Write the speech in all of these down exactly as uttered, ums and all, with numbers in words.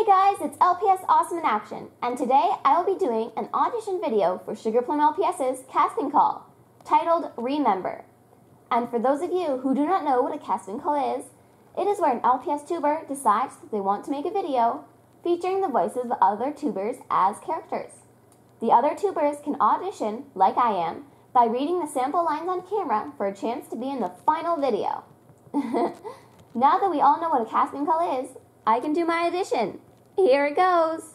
guys, it's L P S Awesome In Action, and today I will be doing an audition video for SugarPlumLPS's casting call, titled Remember. And for those of you who do not know what a casting call is, it is where an L P S tuber decides that they want to make a video featuring the voices of other tubers as characters. The other tubers can audition, like I am, by reading the sample lines on camera for a chance to be in the final video. Now that we all know what a casting call is, I can do my audition. Here it goes.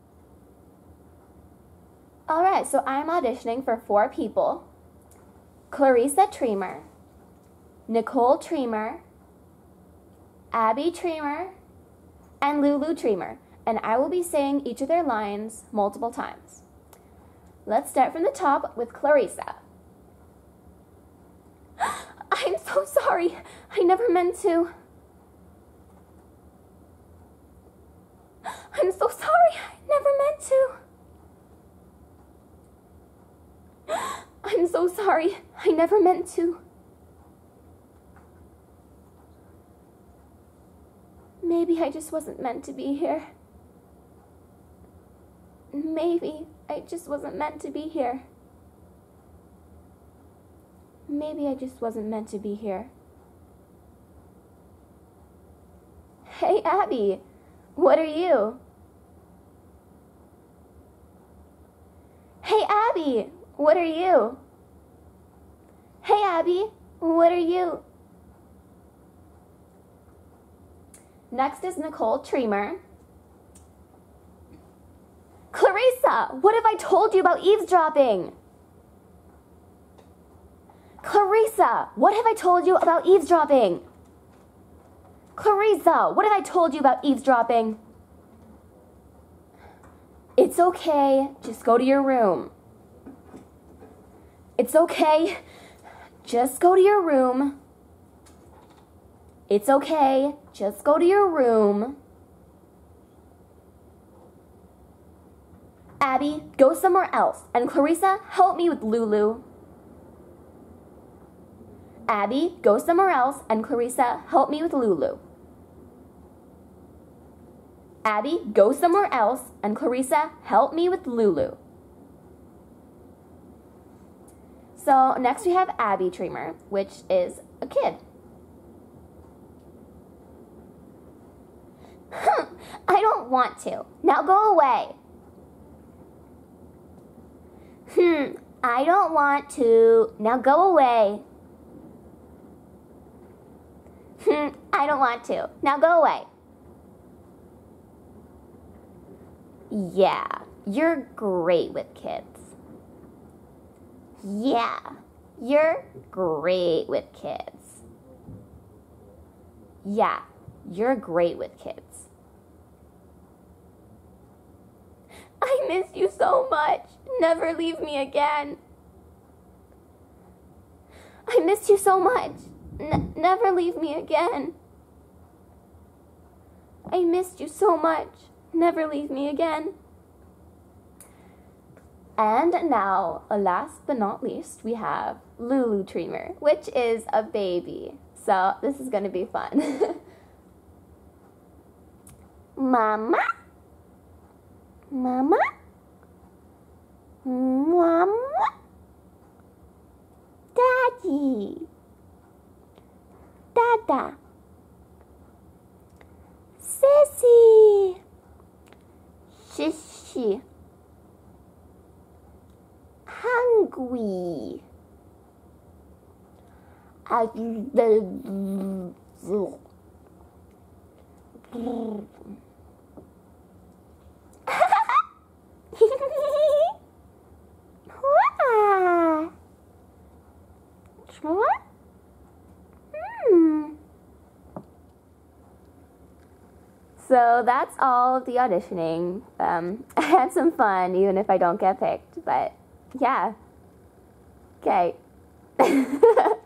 Alright, so I'm auditioning for four people. Clarissa Tremer, Nicole Tremer, Abby Tremer, and Lulu Tremer. And I will be saying each of their lines multiple times. Let's start from the top with Clarissa. I'm so sorry. I never meant to. I'm so sorry. I never meant to. I'm so sorry. I never meant to. Maybe I just wasn't meant to be here. Maybe I just wasn't meant to be here. Maybe I just wasn't meant to be here. Hey, Abby, what are you? Hey, Abby, what are you? Hey, Abby, what are you? Next is Nicole Tremer. Clarissa, what have I told you about eavesdropping? Clarissa, what have I told you about eavesdropping? Clarissa, what have I told you about eavesdropping? It's okay, just go to your room. It's okay, just go to your room. It's okay, just go to your room. Abby, go somewhere else. And Clarissa, help me with Lulu. Abby, go somewhere else. And Clarissa, help me with Lulu. Abby, go somewhere else. And Clarissa, help me with Lulu. So next we have Abby Tremer, which is a kid. I don't want to. Now go away. Hmm, I don't want to. Now go away. Hmm, I don't want to. Now go away. Yeah, you're great with kids. Yeah, you're great with kids. Yeah, you're great with kids. I miss you so much. Never leave me again. I miss you so much. N- never leave me again. I missed you so much. Never leave me again. And now, last but not least, we have Lulu Tremer, which is a baby. So this is going to be fun. Mama? Mama? Mama? Daddy? Dada? Sissy? Shishi? Hungry? I Hmm. So that's all of the auditioning. Um, I had some fun, even if I don't get picked, but yeah. Okay.